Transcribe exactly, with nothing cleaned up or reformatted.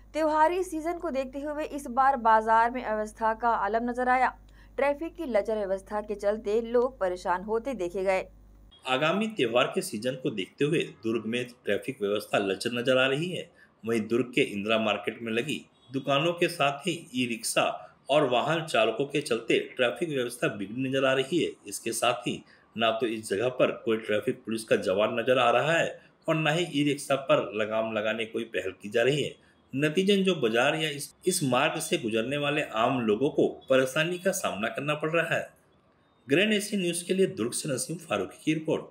त्योहारी सीजन को देखते हुए इस बार बाजार में अव्यवस्था का आलम नजर आया। ट्रैफिक की लचर व्यवस्था के चलते लोग परेशान होते देखे गए। आगामी त्योहार के सीजन को देखते हुए दुर्ग में ट्रैफिक व्यवस्था लचर नजर आ रही है। वहीं दुर्ग के इंदिरा मार्केट में लगी दुकानों के साथ ही ई रिक्शा और वाहन चालकों के चलते ट्रैफिक व्यवस्था बिगड़ी नजर आ रही है। इसके साथ ही ना तो इस जगह पर कोई ट्रैफिक पुलिस का जवान नजर आ रहा है और ना ही ई रिक्शा पर लगाम लगाने कोई पहल की जा रही है। नतीजन जो बाजार या इस, इस मार्ग से गुजरने वाले आम लोगों को परेशानी का सामना करना पड़ रहा है। ग्रैंड एशियन न्यूज के लिए दुर्ग से नसीम फारूकी की रिपोर्ट।